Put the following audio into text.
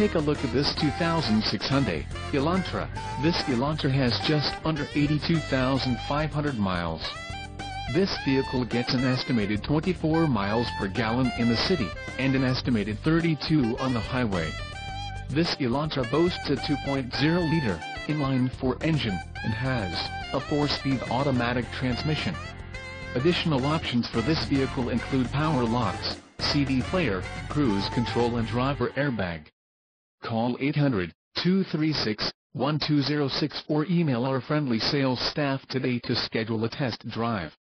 take a look at this 2006 Hyundai Elantra. This Elantra has just under 82,500 miles. This vehicle gets an estimated 24 miles per gallon in the city, and an estimated 32 on the highway. This Elantra boasts a 2.0-liter inline-4 engine, and has a 4-speed automatic transmission. Additional options for this vehicle include power locks, CD player, cruise control and driver airbag. Call 800-236-1206 or email our friendly sales staff today to schedule a test drive.